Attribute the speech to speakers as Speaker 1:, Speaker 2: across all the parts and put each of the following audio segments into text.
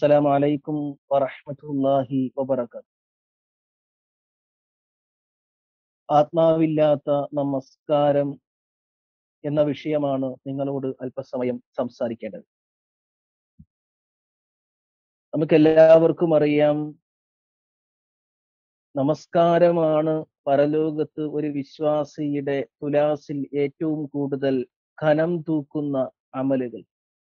Speaker 1: അസ്സലാമു അലൈക്കും വറഹ്മത്തുള്ളാഹി വബറകാതുഹു. ആത്മാവില്ലാത്ത നമസ്കാരം എന്ന വിഷയമാണ് നിങ്ങളോട് അല്പസമയം സംസാരിക്കേണ്ടത്. നമുക്കെല്ലാവർക്കും അറിയാം, നമസ്കാരമാണ് പരലോകത്ത് ഒരു വിശ്വാസിയുടെ തുലാസിൽ ഏറ്റവും കൂടുതൽ ഖനം തൂക്കുന്ന അമലുകൾ.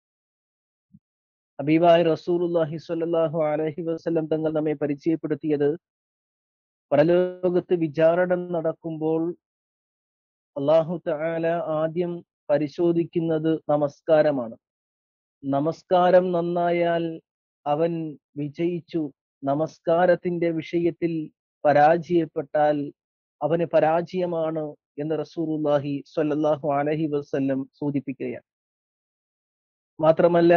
Speaker 1: ഹബീബായ റസൂലുള്ളാഹി സ്വല്ലല്ലാഹു അലൈഹി വസല്ലം തങ്ങൾ നമ്മെ പരിചയപ്പെടുത്തിയത്, പരലോകത്ത് വിചാരണ നടക്കുമ്പോൾ അല്ലാഹു തആല ആദ്യം പരിശോധിക്കുന്നത് നമസ്കാരമാണ്. നമസ്കാരം നന്നായാൽ അവൻ വിജയിച്ചു, നമസ്കാരത്തിന്റെ വിഷയത്തിൽ പരാജയപ്പെട്ടാൽ അവന് പരാജയമാണ് എന്ന് റസൂലുള്ളാഹി സ്വല്ലല്ലാഹു അലൈഹി വസല്ലം സൂചിപ്പിക്കുകയാണ്. മാത്രമല്ല,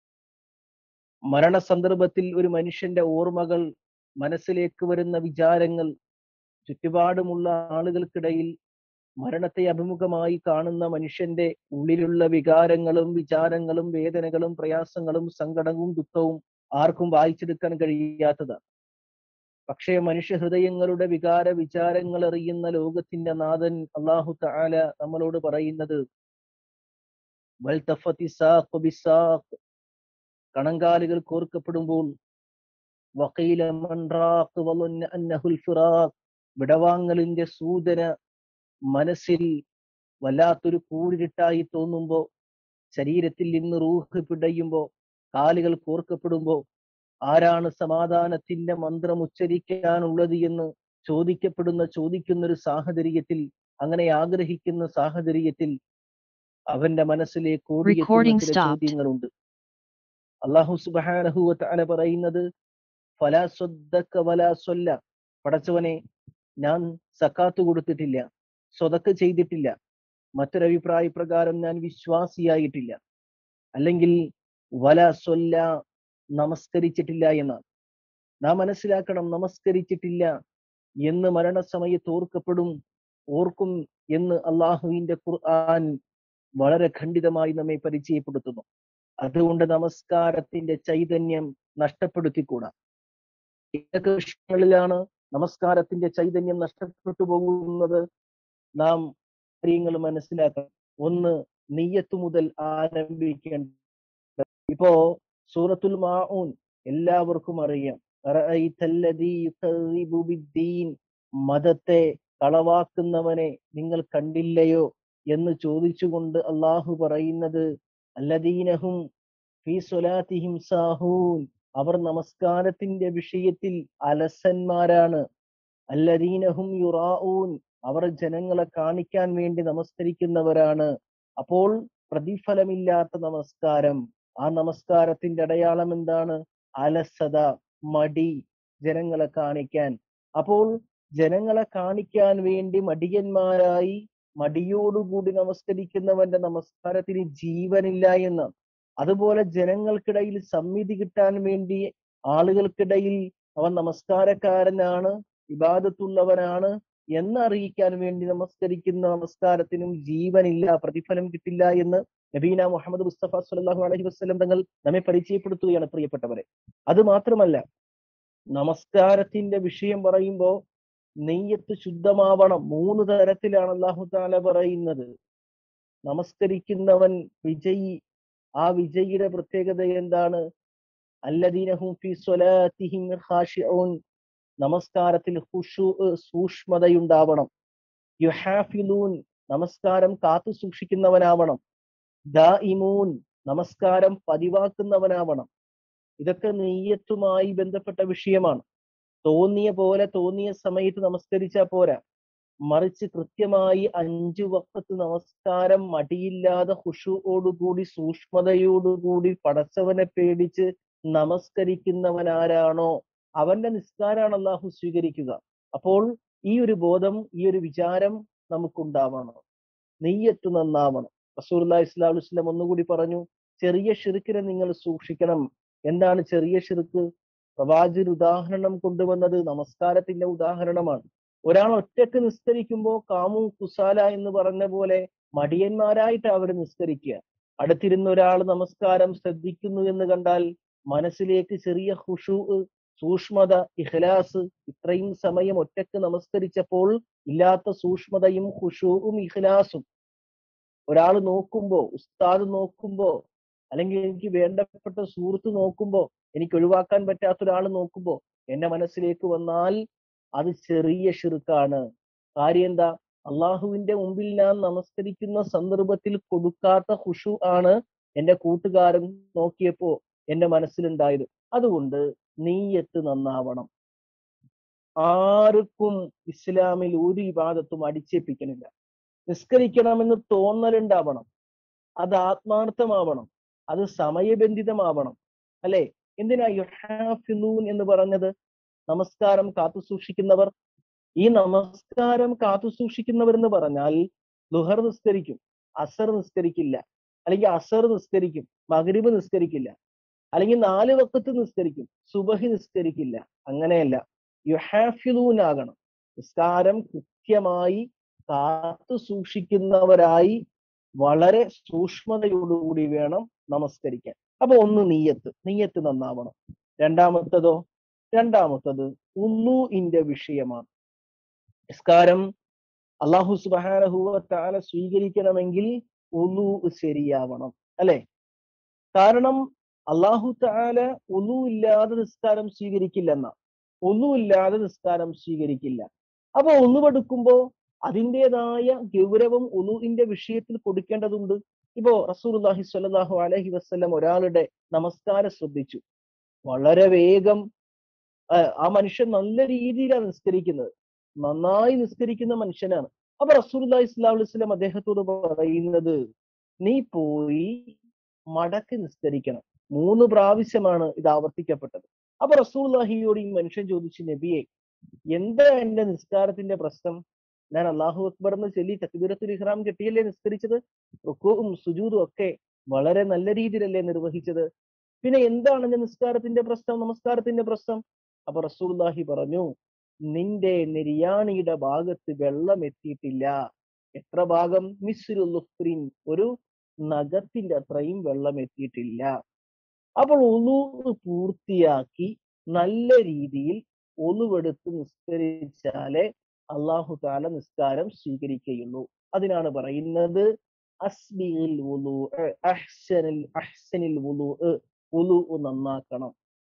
Speaker 1: മരണസന്ദർഭത്തിൽ ഒരു മനുഷ്യന്റെ ഓർമ്മകൾ, മനസ്സിലേക്ക് വരുന്ന വിചാരങ്ങൾ, ചുറ്റുപാടുമുള്ള ആളുകൾക്കിടയിൽ മരണത്തെ അഭിമുഖമായി കാണുന്ന മനുഷ്യന്റെ ഉള്ളിലുള്ള വികാരങ്ങളും വിചാരങ്ങളും വേദനകളും പ്രയാസങ്ങളും സങ്കടവും ദുഃഖവും ആർക്കും വായിച്ചെടുക്കാൻ കഴിയാത്തതാണ്. പക്ഷേ മനുഷ്യ ഹൃദയങ്ങളുടെ വികാര വിചാരങ്ങൾ അറിയുന്ന ലോകത്തിന്റെ നാഥൻ അല്ലാഹു തആല നമ്മളോട് പറയുന്നത്, വൽതഫത്തി സാഖ് ബിസാഖ്, കണങ്കാലുകൾ കോർക്കപ്പെടുമ്പോൾ, വഖീല മൻ റാഖ് വളന്ന അന്നഹുൽ ഫിറാഖ്, വിടവാങ്ങലിന്റെ സൂചന മനസ്സിൽ വല്ലാത്തൊരു കൂരിരുട്ടായി തോന്നുമ്പോ, ശരീരത്തിൽ നിന്ന് റൂഹ് പിടയുമ്പോ, കാലുകൾ കോർക്കപ്പെടുമ്പോ, ആരാണ് സമാധാനത്തിന്റെ മന്ത്രം ഉച്ചരിക്കാനുള്ളത് എന്ന് ചോദിക്കുന്ന ഒരു സാഹചര്യത്തിൽ, അങ്ങനെ ആഗ്രഹിക്കുന്ന സാഹചര്യത്തിൽ അവന്റെ മനസ്സിലേക്ക് ഓടിയെത്തുന്ന ചില ചോദ്യങ്ങളുണ്ട്. അല്ലാഹു സുബ്ഹാനഹു വ തആല പറയുന്നത്, ഫലാ സ്വദ്ദക വലാ സ്വല്ല, പടച്ചവനെ, ഞാൻ സക്കാത്ത് കൊടുത്തിട്ടില്ല, സ്വതക്ക് ചെയ്തിട്ടില്ല, മറ്റൊരഭിപ്രായ പ്രകാരം ഞാൻ വിശ്വാസിയായിട്ടില്ല, അല്ലെങ്കിൽ വലാ സ്വല്ല, നമസ്കരിച്ചിട്ടില്ല എന്നാണ്. നാം മനസ്സിലാക്കണം, നമസ്കരിച്ചിട്ടില്ല എന്ന് മരണസമയത്ത് ഓർക്കും എന്ന് അള്ളാഹുവിന്റെ ഖുർആൻ വളരെ ഖണ്ഡിതമായി നമ്മെ പരിചയപ്പെടുത്തുന്നു. അതുകൊണ്ട് നമസ്കാരത്തിന്റെ ചൈതന്യം നഷ്ടപ്പെടുത്തിക്കൂടാ. ഏതൊക്കെ വിഷയങ്ങളിലാണ് നമസ്കാരത്തിന്റെ ചൈതന്യം നഷ്ടപ്പെട്ടു പോകുന്നത്? നാം കാര്യങ്ങൾ മനസ്സിലാക്കണം. ഒന്ന്, നിയ്യത്ത് മുതൽ ആരംഭിക്കേണ്ട. ഇപ്പോ സൂറത്തുൽ മാഊൻ എല്ലാവർക്കും അറിയാം. മതത്തെ കളവാക്കുന്നവനെ നിങ്ങൾ കണ്ടില്ലയോ എന്ന് ചോദിച്ചുകൊണ്ട് അള്ളാഹു പറയുന്നത്, അല്ലദീനഹും ഫീ സ്വലാത്തിഹിം സാഹൂൻ, അവർ നമസ്കാരത്തിന്റെ വിഷയത്തിൽ അലസന്മാരാണ്. അല്ലദീനഹും യുറാഊൻ, അവർ ജനങ്ങളെ കാണിക്കാൻ വേണ്ടി നമസ്കരിക്കുന്നവരാണ്. അപ്പോൾ പ്രതിഫലമില്ലാത്ത നമസ്കാരം, ആ നമസ്കാരത്തിന്റെ അടയാളം എന്താണ്? അലസത, മടി, ജനങ്ങളെ കാണിക്കാൻ. അപ്പോൾ ജനങ്ങളെ കാണിക്കാൻ വേണ്ടി മടിയന്മാരായി മടിയോടുകൂടി നമസ്കരിക്കുന്നവന്റെ നമസ്കാരത്തിന് ജീവനില്ല എന്ന്. അതുപോലെ ജനങ്ങൾക്കിടയിൽ സമ്മിതി കിട്ടാൻ വേണ്ടി, ആളുകൾക്കിടയിൽ അവൻ നമസ്കാരക്കാരനാണ്, ഇബാദത്തുള്ളവനാണ് എന്നറിയിക്കാൻ വേണ്ടി നമസ്കരിക്കുന്ന നമസ്കാരത്തിനും ജീവനില്ല, പ്രതിഫലം കിട്ടില്ല എന്ന് നബീന മുഹമ്മദ് മുസ്തഫ സ്വല്ലല്ലാഹു അലൈഹി വസല്ലം തങ്ങൾ നമ്മെ പരിചയപ്പെടുത്തുകയാണ്, പ്രിയപ്പെട്ടവരെ. അത് മാത്രമല്ല, നമസ്കാരത്തിന്റെ വിഷയം പറയുമ്പോ നെയ്യത്ത് ശുദ്ധമാവണം. 3 തരത്തിലാണ് അല്ലാഹു തആല പറയുന്നത്. നമസ്കരിക്കുന്നവൻ വിജയി. ആ വിജയിയുടെ പ്രത്യേകത എന്താണ്? അല്ലദീനഹും ഫീ സ്വലാത്തിഹിം ഖാശിഊൻ, നമസ്കാരത്തിൽ സൂക്ഷ്മതയുണ്ടാവണം. യുഹാഫിലൂൻ, നമസ്കാരം കാത്തു സൂക്ഷിക്കുന്നവനാവണം. ദാഇമൂൻ, നമസ്കാരം പതിവാക്കുന്നവനാവണം. ഇതൊക്കെ നിയ്യത്തുമായി ബന്ധപ്പെട്ട വിഷയമാണ്. തോന്നിയ പോലെ തോന്നിയ സമയത്ത് നമസ്കരിച്ചാൽ പോരാ, മറിച്ച് കൃത്യമായി 5 വഖ്ത് നമസ്കാരം മടിയില്ലാതെ ഖുശൂഓടുകൂടി സൂക്ഷ്മതയോടുകൂടി പടച്ചവനെ പേടിച്ച് നമസ്കരിക്കുന്നവനാരാണോ അവന്റെ നിസ്കാരമാണ് അല്ലാഹു സ്വീകരിക്കുക. അപ്പോൾ ഈ ഒരു ബോധം, ഈ ഒരു വിചാരം നമുക്കുണ്ടാവണം. നെയ്യത്ത് നന്നാവണം. റസൂലുള്ളാഹി സ്വല്ലല്ലാഹു അലൈഹി വസല്ലം ഒന്നുകൂടി പറഞ്ഞു, ചെറിയ ശിർക്കിനെ നിങ്ങൾ സൂക്ഷിക്കണം. എന്താണ് ചെറിയ ശിർക്ക്? പ്രവാചകർ ഉദാഹരണം കൊണ്ടുവന്നത് നമസ്കാരത്തിന്റെ ഉദാഹരണമാണ്. ഒരാൾ ഒറ്റക്ക് നിസ്കരിക്കുമ്പോൾ കാമു കുസാല എന്ന് പറഞ്ഞ പോലെ മടിയന്മാരായിട്ട് അവർ നിസ്കരിക്കുക. അടുത്തിരുന്ന ഒരാൾ നമസ്കാരം ശ്രദ്ധിക്കുന്നു എന്ന് കണ്ടാൽ മനസ്സിലേക്ക് ചെറിയ ഖുശൂ, സൂക്ഷ്മത, ഇഖ്ലാസ്. ഇത്രയും സമയം ഒറ്റക്ക് നമസ്കരിച്ചപ്പോൾ ഇല്ലാത്ത സൂക്ഷ്മതയും ഖുശൂഉം ഇഖ്ലാസും ഒരാൾ നോക്കുമ്പോ, ഉസ്താദ് നോക്കുമ്പോ, അല്ലെങ്കിൽ എനിക്ക് വേണ്ടപ്പെട്ട സുഹൃത്ത് നോക്കുമ്പോ, എനിക്ക് ഒഴിവാക്കാൻ പറ്റാത്ത ഒരാൾ നോക്കുമ്പോ എന്റെ മനസ്സിലേക്ക് വന്നാൽ അത് ചെറിയ ഷിർക്കാണ്. കാര്യം എന്താ? അള്ളാഹുവിന്റെ മുമ്പിൽ ഞാൻ നമസ്കരിക്കുന്ന സന്ദർഭത്തിൽ കൊടുക്കാത്ത ഖുശൂ ആണ് എന്റെ കൂട്ടുകാരൻ നോക്കിയപ്പോ എന്റെ മനസ്സിലുണ്ടായത്. അതുകൊണ്ട് നീയത്ത് നന്നാവണം. ആർക്കും ഇസ്ലാമിൽ ഒരു ഇബാദത്തും അടിച്ചേൽപ്പിക്കണില്ല. നിസ്കരിക്കണമെന്ന് തോന്നലുണ്ടാവണം, അത് ആത്മാർത്ഥമാവണം, അത് സമയബന്ധിതമാവണം. അല്ലെ? എന്തിനാ യുഹാഫിലൂൻ എന്ന് പറഞ്ഞത്? നമസ്കാരം കാത്തു സൂക്ഷിക്കുന്നവർ. ഈ നമസ്കാരം കാത്തു സൂക്ഷിക്കുന്നവർ എന്ന് പറഞ്ഞാൽ ലുഹർ നിസ്കരിക്കും, അസർ നിസ്കരിക്കില്ല, അല്ലെങ്കിൽ അസർ നിസ്കരിക്കും, മഗ്രിബ് നിസ്കരിക്കില്ല, അല്ലെങ്കിൽ 4 വഖത്ത് നിസ്കരിക്കും, സുബഹി നിസ്കരിക്കില്ല. അങ്ങനെയല്ല, യുഹാഫിലൂൻ ആകണം. നിസ്കാരം കൃത്യമായി കാത്തു സൂക്ഷിക്കുന്നവരായി വളരെ സൂക്ഷ്മതയോടുകൂടി വേണം നമസ്കരിക്കാൻ. അപ്പൊ ഒന്ന് നീയത്ത് നന്നാവണം. രണ്ടാമത്തത് ഉളൂഇന്റെ വിഷയമാണ്. നിസ്കാരം അല്ലാഹു സുബ്ഹാനഹു വ തആല സ്വീകരിക്കണമെങ്കിൽ ഉളൂ ശരിയാവണം. അല്ലെ? കാരണം അല്ലാഹു തആല ഉളൂ ഇല്ലാതെ നിസ്കാരം സ്വീകരിക്കില്ലെന്ന. ഉളൂ ഇല്ലാതെ നിസ്കാരം സ്വീകരിക്കില്ല. അപ്പൊ ഉളുവെടുക്കുമ്പോ അതിൻ്റെതായ ഗൗരവം ഉളൂഇന്റെ വിഷയത്തിൽ കൊടുക്കേണ്ടതുണ്ട്. ഇപ്പോ റസൂലുള്ളാഹി സ്വല്ലല്ലാഹു അലൈഹി വസല്ലം ഒരാളുടെ നമസ്കാരം ശ്രദ്ധിച്ചു. വളരെ വേഗം ആ മനുഷ്യൻ നല്ല രീതിയിലാണ് നിസ്കരിക്കുന്നത്, നന്നായി നിസ്കരിക്കുന്ന മനുഷ്യനാണ്. അപ്പൊ റസൂലുള്ളാഹി സ്വല്ലല്ലാഹു അലൈഹി വസല്ലം അദ്ദേഹത്തോട് പറയുന്നത്, നീ പോയി മടക്കി നിസ്കരിക്കണം. 3 പ്രാവശ്യമാണ് ഇത് ആവർത്തിക്കപ്പെട്ടത്. അപ്പൊ റസൂലുള്ളാഹിയോട് ഈ മനുഷ്യൻ ചോദിച്ചു, നബിയെ, എന്താ എന്റെ നിസ്കാരത്തിന്റെ പ്രശ്നം? ഞാൻ അല്ലാഹു അക്ബർ എന്ന് ചൊല്ലി തക്ബീറത്തുൽ ഇഹ്റാം കെട്ടിയല്ലേ നിസ്കരിച്ചത്? റുക്കൂഉം സുജൂദും ഒക്കെ വളരെ നല്ല രീതിയിലല്ലേ നിർവഹിച്ചത്? പിന്നെ എന്താണ് എന്റെ നിസ്കാരത്തിന്റെ പ്രശ്നം, നമസ്കാരത്തിന്റെ പ്രശ്നം? അപ്പൊ റസൂലുള്ളാഹി പറഞ്ഞു, നിന്റെ നെരിയാണിയുടെ ഭാഗത്ത് വെള്ളം എത്തിയിട്ടില്ല. എത്ര ഭാഗം? മിസ്റുൽ ലുഫ്രിൻ, ഒരു നഖത്തിന്റെ അത്രയും വെള്ളം എത്തിയിട്ടില്ല. അപ്പോൾ ഉളു പൂർത്തിയാക്കി നല്ല രീതിയിൽ ഒളുവെടുത്ത് നിസ്കരിച്ചാലേ അല്ലാഹു തആല നിസ്കാരം സ്വീകരിക്കുകയുള്ളൂ. അതിനാണ് പറയുന്നത് അസ്ബിൽ വുളൂ, അഹ്സനിൽ വുളൂ, വുളൂ നന്നാക്കണം.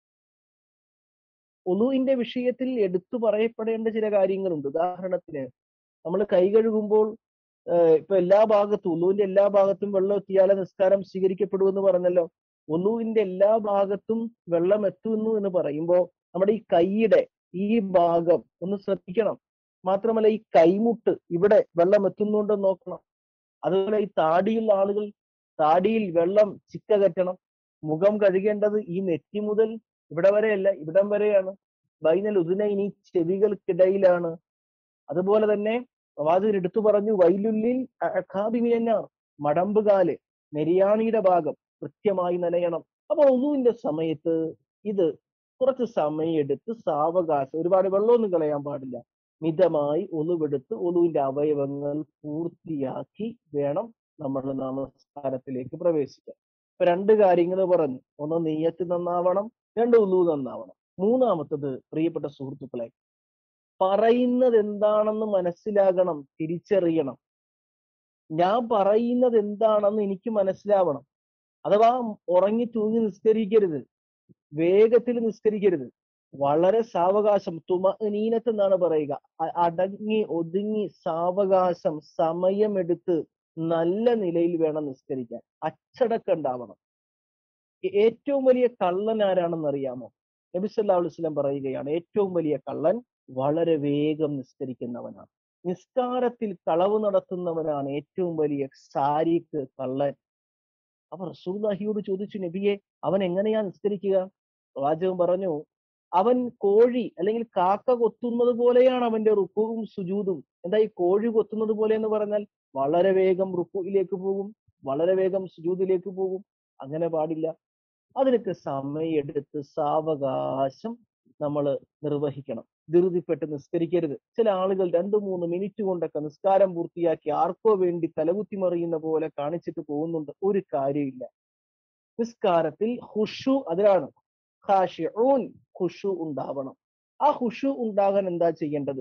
Speaker 1: വുളൂഇന്റെ വിഷയത്തിൽ എടുത്തു പറയപ്പെടേണ്ട ചില കാര്യങ്ങളുണ്ട്. ഉദാഹരണത്തിന്, നമ്മൾ കൈ കഴുകുമ്പോൾ ഇപ്പൊ വുളൂവിന്റെ എല്ലാ ഭാഗത്തും വെള്ളം എത്തിയാലേ നിസ്കാരം സ്വീകരിക്കപ്പെടുമെന്ന് പറഞ്ഞല്ലോ. വുളൂവിന്റെ എല്ലാ ഭാഗത്തും വെള്ളം എത്തുന്നു എന്ന് പറയുമ്പോൾ നമ്മുടെ ഈ കൈയുടെ ഈ ഭാഗം ഒന്ന് ശ്രദ്ധിക്കണം. മാത്രമല്ല, ഈ കൈമുട്ട് ഇവിടെ വെള്ളം എത്തുന്നുണ്ടോ നോക്കണം. അതുപോലെ ഈ താടിയുള്ള ആളുകൾ താടിയിൽ വെള്ളം ചിക്ക കെട്ടണം. മുഖം കഴുകേണ്ടത് ഈ നെറ്റി മുതൽ ഇവിടെ വരെയല്ല, ഇവിടം വരെയാണ്. ബൈനൽ ഉദുനൈനി, ചെവികൾക്കിടയിലാണ്. അതുപോലെ തന്നെ പ്രവാചകൻ എടുത്തു പറഞ്ഞു, വൈലുല്ലിൽ അഖാബി മിനന്നാർ, മടമ്പുകാല്, നെരിയാണിയുടെ ഭാഗം കൃത്യമായി നനയണം. അപ്പൊ ഉളൂവിന്റെ സമയത്ത് ഇത് കുറച്ച് സമയം എടുത്ത് സാവകാശം, ഒരുപാട് വെള്ളമൊന്നും കളയാൻ പാടില്ല, മിതമായി ഉളുവെടുത്ത് ഉളുവിന്റെ അവയവങ്ങൾ പൂർത്തിയാക്കി വേണം നമ്മൾ നമസ്കാരത്തിലേക്ക് പ്രവേശിക്കാൻ. ഇപ്പൊ 2 കാര്യങ്ങൾ പറഞ്ഞു. ഒന്ന് നിയ്യത്ത് നന്നാവണം, 2 ഉളു നന്നാവണം. മൂന്നാമത്തത്, പ്രിയപ്പെട്ട സുഹൃത്തുക്കളെ, പറയുന്നത് എന്താണെന്ന് മനസ്സിലാകണം, തിരിച്ചറിയണം. ഞാൻ പറയുന്നത് എന്താണെന്ന് എനിക്ക് മനസ്സിലാവണം. അഥവാ ഉറങ്ങി തൂങ്ങി നിസ്കരിക്കരുത്, വേഗത്തിൽ നിസ്കരിക്കരുത്. വളരെ സാവകാശം, തുമഅനീനത്ത് എന്നാണ് പറയുക. അടങ്ങി ഒതുങ്ങി സാവകാശം സമയമെടുത്ത് നല്ല നിലയിൽ വേണം നിസ്കരിക്കാൻ. അച്ചടക്കം ഉണ്ടാവണം. ഏറ്റവും വലിയ കള്ളൻ ആരാണെന്ന് അറിയാമോ? നബി സല്ലല്ലാഹു അലൈഹി വസല്ലം പറയുകയാണ്, ഏറ്റവും വലിയ കള്ളൻ വളരെ വേഗം നിസ്കരിക്കുന്നവനാണ്. നിസ്കാരത്തിൽ കളവ് നടത്തുന്നവനാണ് ഏറ്റവും വലിയ സാരിക്ക് കള്ളൻ. അപ്പൊ റസൂലുള്ളാഹിയോട് ചോദിച്ചു, നബിയെ, അവൻ എങ്ങനെയാ നിസ്കരിക്കുക? പ്രവാചകൻ പറഞ്ഞു, അവൻ കോഴി അല്ലെങ്കിൽ കാക്ക കൊത്തുന്നത് പോലെയാണ് അവന്റെ റുക്കുവും സുജൂദും. എന്താ ഈ കോഴി കൊത്തുന്നത് പോലെ എന്ന് പറഞ്ഞാൽ? വളരെ വേഗം റുക്കുയിലേക്ക് പോകും, വളരെ വേഗം സുജൂദിലേക്ക് പോകും. അങ്ങനെ പാടില്ല. അതിനൊക്കെ സമയമെടുത്ത് സാവകാശം നമ്മൾ നിർവഹിക്കണം. ധൃതിപ്പെട്ട് നിസ്കരിക്കരുത്. ചില ആളുകൾ 2-3 മിനിറ്റ് കൊണ്ടൊക്കെ നിസ്കാരം പൂർത്തിയാക്കി ആർക്കോ വേണ്ടി തലകുത്തി മറിയുന്ന പോലെ കാണിച്ചിട്ട് പോകുന്നുണ്ട്. ഒരു കാര്യമില്ല. നിസ്കാരത്തിൽ ഖുശു, അതിലാണ് ഖാശിഊൻ, ഖുശു ഉണ്ടാവണം. ആ ഖുശു ഉണ്ടാകാൻ എന്താ ചെയ്യേണ്ടത്?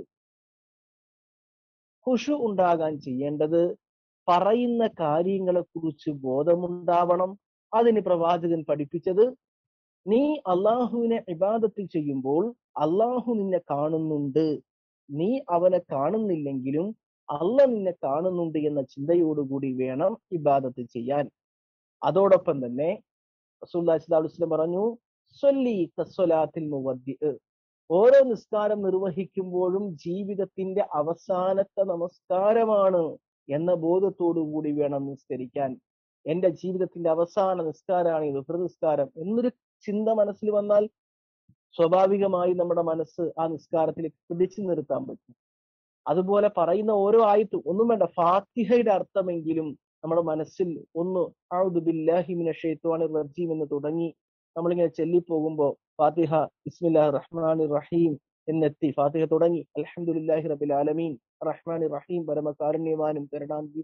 Speaker 1: ഖുശു ഉണ്ടാകാൻ ചെയ്യേണ്ടത് പറയുന്ന കാര്യങ്ങളെ കുറിച്ച് ബോധമുണ്ടാവണം. അതിന് പ്രവാചകൻ പഠിപ്പിച്ചത്, നീ അള്ളാഹുവിനെ ഇബാദത്ത് ചെയ്യുമ്പോൾ അള്ളാഹു നിന്നെ കാണുന്നുണ്ട്, നീ അവനെ കാണുന്നില്ലെങ്കിലും അള്ള നിന്നെ കാണുന്നുണ്ട് എന്ന ചിന്തയോടുകൂടി വേണം ഇബാദത്ത് ചെയ്യാൻ. അതോടൊപ്പം തന്നെ റസൂലുള്ളാഹി സ്വല്ലല്ലാഹു അലൈഹി വസല്ലം പറഞ്ഞു, സ്വല്ലി കസ്വലാത്തിൽ മുവദ്ദിഅ്, ഓരോ നിസ്കാരം നിർവഹിക്കുമ്പോഴും ജീവിതത്തിന്റെ അവസാനത്തെ നമസ്കാരമാണ് എന്ന ബോധത്തോടു കൂടി വേണം നിസ്കരിക്കാൻ. എന്റെ ജീവിതത്തിന്റെ അവസാന നിസ്കാരമാണ് ഇത്, നിസ്കാരം എന്നൊരു ചിന്ത മനസ്സിൽ വന്നാൽ സ്വാഭാവികമായി നമ്മുടെ മനസ്സ് ആ നിസ്കാരത്തിലേക്ക് പിടിച്ചു നിർത്താൻ പറ്റും. അതുപോലെ പറയുന്ന ഓരോ ആയത്തും, ഒന്നും വേണ്ട, ഫാത്തിഹയുടെ അർത്ഥമെങ്കിലും നമ്മുടെ മനസ്സിൽ ഒന്ന് അഊദു ബില്ലാഹി മിനശ് ശൈത്വാനിർ റജീം എന്ന് തുടങ്ങി നമ്മളിങ്ങനെ ചൊല്ലിപ്പോകുമ്പോൾ ഫാത്തിഹ ബിസ്മില്ലാഹിർ റഹ്മാനിർ റഹീം എന്നെത്തി, ഫാത്തിഹ തുടങ്ങി അൽഹംദുലില്ലാഹി റബ്ബിൽ ആലമീൻ റഹ്മാനിർ റഹീം പരമകാരുണ്യവാനും കരുണാനിധി,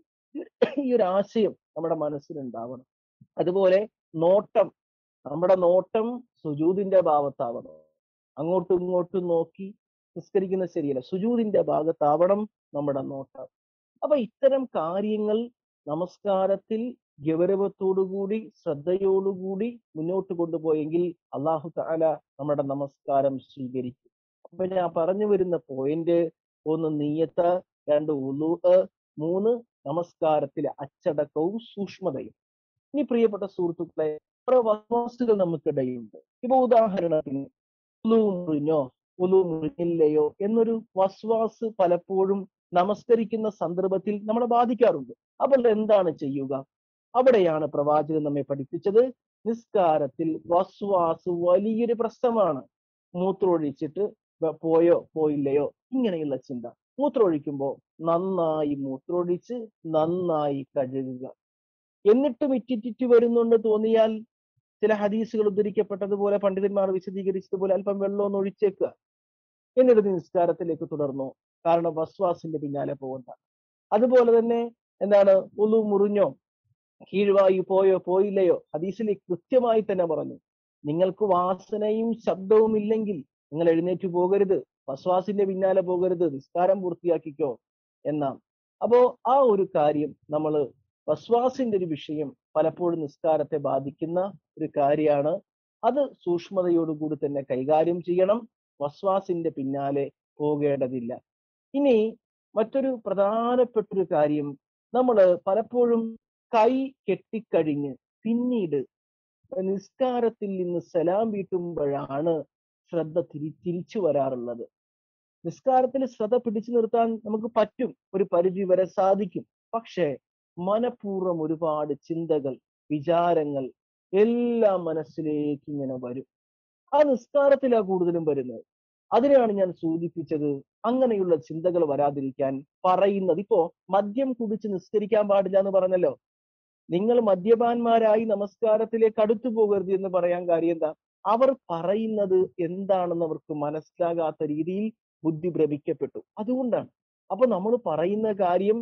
Speaker 1: ഈ ഒരു ആശയം നമ്മുടെ മനസ്സിലുണ്ടാവണം. അതുപോലെ നോട്ടം, നമ്മുടെ നോട്ടം സുജൂദിന്റെ ഭാഗത്താവണം. അങ്ങോട്ടും ഇങ്ങോട്ടും നോക്കി നിസ്കരിക്കുന്നത് ശരിയല്ല, സുജൂദിന്റെ ഭാഗത്താവണം നമ്മുടെ നോട്ടം. അപ്പൊ ഇത്തരം കാര്യങ്ങൾ നമസ്കാരത്തിൽ ഗൗരവത്തോടുകൂടി ശ്രദ്ധയോടുകൂടി മുന്നോട്ട് കൊണ്ടുപോയെങ്കിൽ അള്ളാഹു തആല നമ്മുടെ നമസ്കാരം സ്വീകരിക്കും. അപ്പൊ ഞാൻ പറഞ്ഞു വരുന്ന പോയിന്റ്, ഒന്ന് നിയ്യത്ത്, രണ്ട് വുളൂഅ്, മൂന്ന് നമസ്കാരത്തിലെ അച്ചടക്കവും സൂക്ഷ്മതയും. ഇനി പ്രിയപ്പെട്ട സുഹൃത്തുക്കളെ, ഓരോ വസ്വാസുകൾ നമുക്കിടയിലുണ്ട്. ഇപ്പൊ ഉദാഹരണത്തിന് ഉളു മുറിഞ്ഞോ ഉളു മുറിഞ്ഞില്ലയോ എന്നൊരു വസ്വാസ് പലപ്പോഴും നമസ്കരിക്കുന്ന സന്ദർഭത്തിൽ നമ്മളെ ബാധിക്കാറുണ്ട്. അപ്പോൾ എന്താണ് ചെയ്യുക? അവിടെയാണ് പ്രവാചകൻ നമ്മെ പഠിപ്പിച്ചത്, നിസ്കാരത്തിൽ വസ്വാസ് വലിയൊരു പ്രശ്നമാണ്. മൂത്രമൊഴിച്ചിട്ട് പോയോ പോയില്ലയോ ഇങ്ങനെയുള്ള ചിന്ത. മൂത്രമൊഴിക്കുമ്പോൾ നന്നായി മൂത്രമൊഴിച്ച് നന്നായി കഴുകുക. എന്നിട്ടും ഇറ്റിറ്റിറ്റ് വരുന്നുണ്ട് തോന്നിയാൽ ചില ഹദീസുകൾ ഉദ്ധരിക്കപ്പെട്ടതുപോലെ പണ്ഡിതന്മാർ വിശദീകരിച്ചതുപോലെ അല്പം വെള്ളം ഒന്ന് ഒഴിച്ചേക്കുക, എന്നിട്ട് നിസ്കാരത്തിലേക്ക് തുടർന്നു. കാരണം വസ്വാസിന്റെ പിന്നാലെ പോകണ്ട. അതുപോലെ തന്നെ എന്താണ്, ഉളു മുറിഞ്ഞോ, കീഴ്വായു പോയോ പോയില്ലയോ, ഹദീസിൽ കൃത്യമായി തന്നെ പറഞ്ഞു, നിങ്ങൾക്ക് വാസനയും ശബ്ദവും ഇല്ലെങ്കിൽ നിങ്ങൾ എഴുന്നേറ്റ് പോകരുത്, വസ്വാസിന്റെ പിന്നാലെ പോകരുത്, നിസ്കാരം പൂർത്തിയാക്കിക്കോ എന്നാണ്. അപ്പോ ആ ഒരു കാര്യം, നമ്മൾ വസ്വാസിന്റെ ഒരു വിഷയം പലപ്പോഴും നിസ്കാരത്തെ ബാധിക്കുന്ന ഒരു കാര്യമാണ്. അത് സൂക്ഷ്മതയോടുകൂടി തന്നെ കൈകാര്യം ചെയ്യണം. വസ്വാസിന്റെ പിന്നാലെ പോകേണ്ടതില്ല. ഇനി മറ്റൊരു പ്രധാനപ്പെട്ട ഒരു കാര്യം, നമ്മൾ പലപ്പോഴും കൈ കെട്ടിക്കഴിഞ്ഞ് പിന്നീട് നിസ്കാരത്തിൽ നിന്ന് സലാം വീട്ടുമ്പോഴാണ് ശ്രദ്ധ തിരിച്ചു വരാറുള്ളത്. നിസ്കാരത്തിൽ ശ്രദ്ധ പിടിച്ചു നിർത്താൻ നമുക്ക് പറ്റും, ഒരു പരിധി വരെ സാധിക്കും. പക്ഷേ മനഃപൂർവ്വം ഒരുപാട് ചിന്തകൾ, വിചാരങ്ങൾ എല്ലാം മനസ്സിലേക്ക് ഇങ്ങനെ വരും. ആ നിസ്കാരത്തിലാണ് കൂടുതലും വരുന്നത്. അതിനെയാണ് ഞാൻ സൂചിപ്പിച്ചത്, അങ്ങനെയുള്ള ചിന്തകൾ വരാതിരിക്കാൻ പറയുന്നത്. ഇപ്പോ മദ്യം കുടിച്ച് നിസ്കരിക്കാൻ പാടില്ല എന്ന് പറഞ്ഞല്ലോ. നിങ്ങൾ മദ്യപാന്മാരായി നമസ്കാരത്തിലേക്ക് അടുത്തു പോകരുത് എന്ന് പറയാൻ കാര്യം എന്താ? അവർ പറയുന്നത് എന്താണെന്ന് അവർക്ക് മനസ്സിലാകാത്ത രീതിയിൽ ബുദ്ധി ഭ്രമിക്കപ്പെട്ടു, അതുകൊണ്ടാണ്. അപ്പൊ നമ്മൾ പറയുന്ന കാര്യം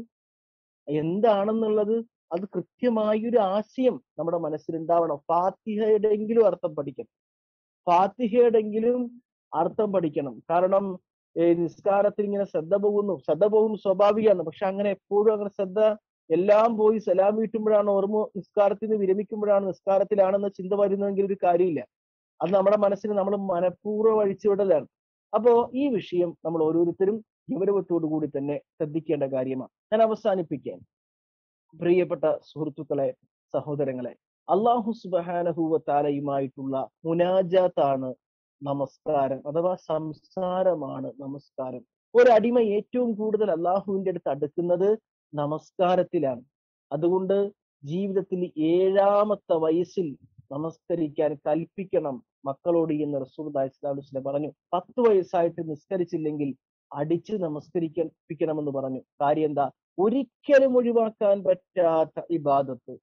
Speaker 1: എന്താണെന്നുള്ളത്, അത് കൃത്യമായൊരു ആശയം നമ്മുടെ മനസ്സിലുണ്ടാവണം. ഫാത്തിഹയുടെയെങ്കിലും അർത്ഥം പഠിക്കണം, ഫാത്തിഹയുടെയെങ്കിലും അർത്ഥം പഠിക്കണം. കാരണം നിസ്കാരത്തിൽ ഇങ്ങനെ ശ്രദ്ധ പോകും സ്വാഭാവികമാണ്. പക്ഷെ അങ്ങനെ എപ്പോഴും അങ്ങനെ ശ്രദ്ധ എല്ലാം പോയി സലാം വീട്ടുമ്പോഴാണ്, ഓർമ്മ നിസ്കാരത്തിൽ നിന്ന് വിരമിക്കുമ്പോഴാണ് നിസ്കാരത്തിലാണെന്ന ചിന്ത വരുന്നതെങ്കിൽ ഒരു കാര്യമില്ല. അത് നമ്മുടെ മനസ്സിന് നമ്മൾ മനഃപൂർവ്വം അഴിച്ചുവിടലാണ്. അപ്പോ ഈ വിഷയം നമ്മൾ ഓരോരുത്തരും ഗൗരവത്തോടു കൂടി തന്നെ ശ്രദ്ധിക്കേണ്ട കാര്യമാണ്. ഞാൻ അവസാനിപ്പിക്കാൻ, പ്രിയപ്പെട്ട സുഹൃത്തുക്കളെ, സഹോദരങ്ങളെ, അല്ലാഹു സുബ്ഹാനഹു വ തആലയുമായിട്ടുള്ള മുനാജാത്താണ് നമസ്കാരം, അഥവാ സംസാരമാണ് നമസ്കാരം. ഒരടിമ ഏറ്റവും കൂടുതൽ അള്ളാഹുവിന്റെ അടുത്ത് അടുക്കുന്നത് നമസ്കാരത്തിലാണ്. അതുകൊണ്ട് ജീവിതത്തിൽ 7ാമത്തെ വയസ്സിൽ നമസ്കരിക്കാൻ കൽപ്പിക്കണം മക്കളോട് എന്ന് റസൂലുള്ളാഹി സ്വല്ലല്ലാഹു അലൈഹി വസല്ലം പറഞ്ഞു. 10 വയസ്സായിട്ട് നിസ്കരിച്ചില്ലെങ്കിൽ അടിച്ച് നമസ്കരിക്കണമെന്ന് പറഞ്ഞു. കാര്യം എന്താ? ഒരിക്കലും ഒഴിവാക്കാൻ പറ്റാത്ത ഇബാദത്ത്.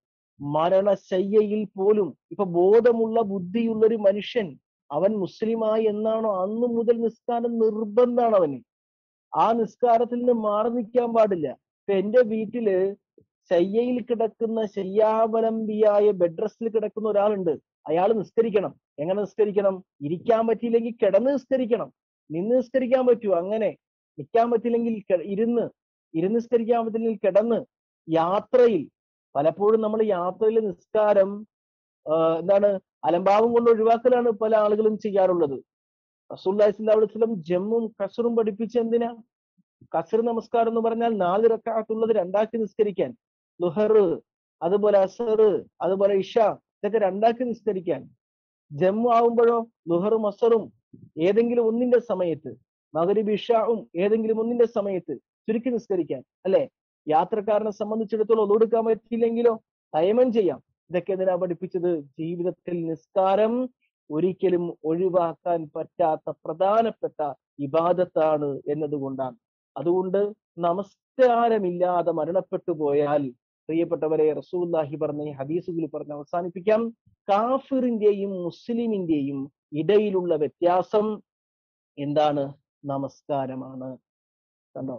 Speaker 1: മരണശയ്യയിൽ പോലും, ഇപ്പൊ ബോധമുള്ള ബുദ്ധിയുള്ള ഒരു മനുഷ്യൻ, അവൻ മുസ്ലിമായി എന്നാണോ അന്ന് മുതൽ നിസ്കാരം നിർബന്ധമാണ് അവന്. ആ നിസ്കാരത്തിൽ നിന്ന് മാറി നിൽക്കാൻ പാടില്ല. ഇപ്പൊ എന്റെ വീട്ടില് ശയ്യയിൽ കിടക്കുന്ന ശയ്യാവലംബിയായ ബെഡ് റെസ്റ്റിൽ കിടക്കുന്ന ഒരാളുണ്ട്. അയാൾ നിസ്കരിക്കണം. എങ്ങനെ നിസ്കരിക്കണം? ഇരിക്കാൻ പറ്റിയില്ലെങ്കിൽ കിടന്ന് നിസ്കരിക്കണം. നിന്ന് നിസ്കരിക്കാൻ പറ്റൂ, അങ്ങനെ. നിൽക്കാൻ പറ്റില്ലെങ്കിൽ ഇരുന്ന് നിസ്കരിക്കാൻ പറ്റില്ലെങ്കിൽ കിടന്ന്. യാത്രയിൽ പലപ്പോഴും നമ്മൾ യാത്രയിൽ നിസ്കാരം എന്താണ് അലംഭാവം കൊണ്ട് ഒഴിവാക്കലാണ് പല ആളുകളും ചെയ്യാറുള്ളത്. റസൂലുള്ളാഹി സ്വല്ലല്ലാഹു അലൈഹി വസല്ലം ജമ്മും കസറും പഠിപ്പിച്ച എന്തിനാ? കസർ നമസ്കാരം എന്ന് പറഞ്ഞാൽ 4 റക്അത്തുള്ളത് 2ആക്കി നിസ്കരിക്കാൻ. ളുഹർ, അതുപോലെ അസർ, അതുപോലെ ഇഷ, ഇതൊക്കെ 2ആക്കി നിസ്കരിക്കാൻ. ജമ്മു ആവുമ്പോഴോ ളുഹറും അസറും ഏതെങ്കിലും ഒന്നിന്റെ സമയത്ത്, മഗ്രിബ് ഇഷാവും ഏതെങ്കിലും ഒന്നിന്റെ സമയത്ത് ചുരുക്കി നിസ്കരിക്കാൻ, അല്ലെ? യാത്രക്കാരനെ സംബന്ധിച്ചിടത്തോളം ഒളു എടുക്കാൻ പറ്റിയില്ലെങ്കിലോ തയമം ചെയ്യാം. ഇതൊക്കെ എന്തിനാ പഠിപ്പിച്ചത്? ജീവിതത്തിൽ നിസ്കാരം ഒരിക്കലും ഒഴിവാക്കാൻ പറ്റാത്ത പ്രധാനപ്പെട്ട ഇബാദത്താണ് എന്നതുകൊണ്ടാണ്. അതുകൊണ്ട് നമസ്കാരമില്ലാതെ മരണപ്പെട്ടു പോയാൽ, പ്രിയപ്പെട്ടവരെ, റസൂലുള്ളാഹി പറഞ്ഞ ഈ ഹദീസുകളിൽ പറഞ്ഞ് അവസാനിപ്പിക്കാം, കാഫിറിന്റെയും മുസ്ലിമിന്റെയും ഇടയിലുള്ള വ്യത്യാസം എന്താണ്? നമസ്കാരമാണ്. കണ്ടോ?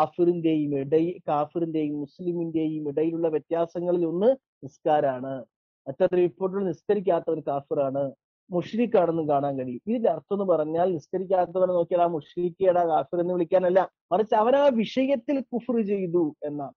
Speaker 1: കാഫിറിന്റെയും മുസ്ലിമിന്റെയും ഇടയിലുള്ള വ്യത്യാസങ്ങളിൽ ഒന്ന് നിസ്കാരാണ്. മറ്റൊരു റിപ്പോർട്ടിൽ നിസ്കരിക്കാത്തവർ കാഫിറാണ്, മുഷ്രിക്കാണെന്നും കാണാൻ കഴിയും. ഇതിന്റെ അർത്ഥം എന്ന് പറഞ്ഞാൽ നിസ്കരിക്കാത്തവനെ നോക്കിയാൽ ആ മുഷ്രിക്കയുടെ കാഫിർ എന്ന് വിളിക്കാനല്ല, മറിച്ച് അവൻ ആ വിഷയത്തിൽ കുഫ്ർ ചെയ്തു എന്നാണ്.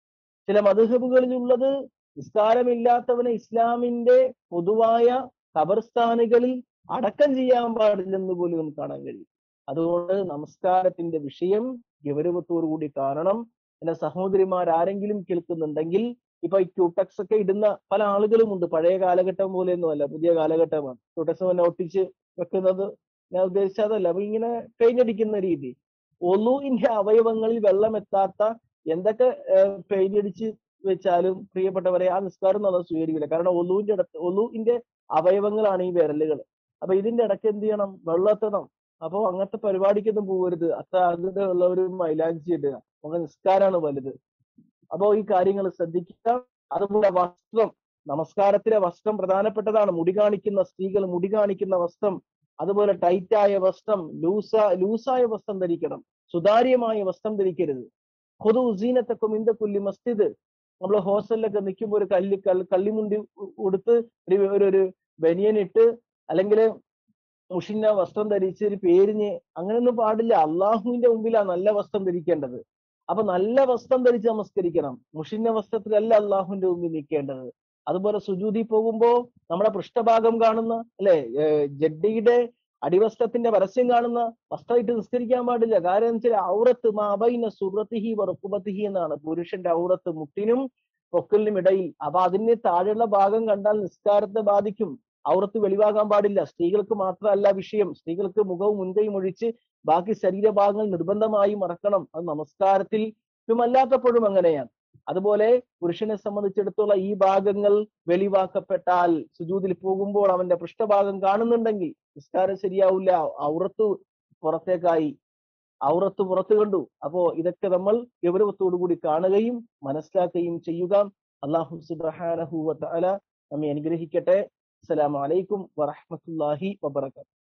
Speaker 1: ചില മദ്ഹബുകളിലുള്ളത് നിസ്കാരമില്ലാത്തവനെ ഇസ്ലാമിന്റെ പൊതുവായ ഖബർസ്ഥാനുകളിൽ അടക്കം ചെയ്യാൻ പാടില്ലെന്ന് പോലും നമുക്ക് കാണാൻ കഴിയും. അതുകൊണ്ട് നമസ്കാരത്തിന്റെ വിഷയം ഗൗരവത്തോടു കൂടി കാണണം. എന്റെ സഹോദരിമാർ ആരെങ്കിലും കേൾക്കുന്നുണ്ടെങ്കിൽ, ഇപ്പൊ ഈ ക്യൂടെക്സ് ഒക്കെ ഇടുന്ന പല ആളുകളും ഉണ്ട്. പഴയ കാലഘട്ടം പോലെയൊന്നും അല്ല, പുതിയ കാലഘട്ടമാണ്. ക്യൂടെക്സ് തന്നെ ഒട്ടിച്ച് വെക്കുന്നത് ഞാൻ ഉദ്ദേശിച്ചതല്ല. അപ്പൊ ഇങ്ങനെ പെയിന്റ് രീതി, ഒളുവിന്റെ അവയവങ്ങളിൽ വെള്ളം എത്താത്ത എന്തൊക്കെ പെയിന്റ് അടിച്ച് വെച്ചാലും പ്രിയപ്പെട്ടവരെ ആ നിസ്കാരം നമ്മൾ സ്വീകരിക്കില്ല. കാരണം ഒളുവിന്റെ അവയവങ്ങളാണ് ഈ വിരലുകൾ. അപ്പൊ ഇതിന്റെ ഇടയ്ക്ക് എന്ത് ചെയ്യണം? വെള്ളം എത്തണം. അപ്പൊ അങ്ങനത്തെ പരിപാടിക്കൊന്നും പോകരുത്. അതിന്റെ ഉള്ളവർ മൈലാഞ്ചി ഇടുക, നമുക്ക് നിസ്കാരമാണ് വലുത്. അപ്പോ ഈ കാര്യങ്ങൾ ശ്രദ്ധിക്കുക. അതുപോലെ വസ്ത്രം, നമസ്കാരത്തിലെ വസ്ത്രം പ്രധാനപ്പെട്ടതാണ്. മുടി കാണിക്കുന്ന സ്ത്രീകൾ മുടി കാണിക്കുന്ന വസ്ത്രം, അതുപോലെ ടൈറ്റായ വസ്ത്രം, ലൂസായ വസ്ത്രം ധരിക്കണം. സുതാര്യമായ വസ്ത്രം ധരിക്കരുത്. ഖുദൂ സീനത്തക്കും ഇൻദ കുല്ലി മസ്ജിദ്. നമ്മൾ ഹോസ്റ്റലിലൊക്കെ നിൽക്കുമ്പോൾ ഒരു കള്ളിമുണ്ടി ഉടുത്ത് ഒരു ബനിയനിട്ട് അല്ലെങ്കിൽ മുഷിന്ന വസ്ത്രം ധരിച്ച് ഒരു പേരിന്, അങ്ങനെയൊന്നും പാടില്ല. അള്ളാഹുവിന്റെ മുമ്പിലാണ് നല്ല വസ്ത്രം ധരിക്കേണ്ടത്. അപ്പൊ നല്ല വസ്ത്രം ധരിച്ച് നമസ്കരിക്കണം. മുഷിന്ന വസ്ത്രത്തിലല്ല അള്ളാഹുവിന്റെ മുമ്പിൽ നിൽക്കേണ്ടത്. അതുപോലെ സുജൂദി പോകുമ്പോ നമ്മുടെ പൃഷ്ഠഭാഗം കാണുന്ന, അല്ലെ, ജഡ്ഡിയുടെ അടിവസ്ത്രത്തിന്റെ പരസ്യം കാണുന്ന വസ്ത്രമായിട്ട് നിസ്കരിക്കാൻ പാടില്ല. കാരണം എന്ന് വെച്ചാൽ ഔറത്ത് മാബൈന സുറത്തിഹി വറുക്കുബത്തിഹി എന്നാണ്. പുരുഷന്റെ ഔറത്ത് മുട്ടിനും പൊക്കലിനും ഇടയിൽ. അപ്പൊ അതിന് താഴെയുള്ള ഭാഗം കണ്ടാൽ നിസ്കാരത്തെ ബാധിക്കും. ഔറത്ത് വെളിവാകാൻ പാടില്ല. സ്ത്രീകൾക്ക് മാത്രമല്ല വിഷയം, സ്ത്രീകൾക്ക് മുഖവും മുൻകൈയും ഒഴിച്ച് ബാക്കി ശരീരഭാഗങ്ങൾ നിർബന്ധമായി മറക്കണം. അത് നമസ്കാരത്തിലും അല്ലാത്തപ്പോഴും അങ്ങനെയാണ്. അതുപോലെ പുരുഷനെ സംബന്ധിച്ചിടത്തോളം ഈ ഭാഗങ്ങൾ വെളിവാക്കപ്പെട്ടാൽ, സുജൂദിൽ പോകുമ്പോൾ അവന്റെ പൃഷ്ഠഭാഗം കാണുന്നുണ്ടെങ്കിൽ നിസ്കാരം ശരിയാവില്ല. ഔറത്ത് പുറത്തേക്കായി, ഔറത്ത് പുറത്തു കണ്ടു. അപ്പോ ഇതൊക്കെ നമ്മൾ ഗൗരവത്തോടു കൂടി കാണുകയും മനസ്സിലാക്കുകയും ചെയ്യുക. അല്ലാഹു സുബ്ഹാനഹു വ തആല നമ്മെ അനുഗ്രഹിക്കട്ടെ. അസ്സലാമു അലൈക്കും വറഹ്മത്തുള്ളാഹി വബറകാതുഹു.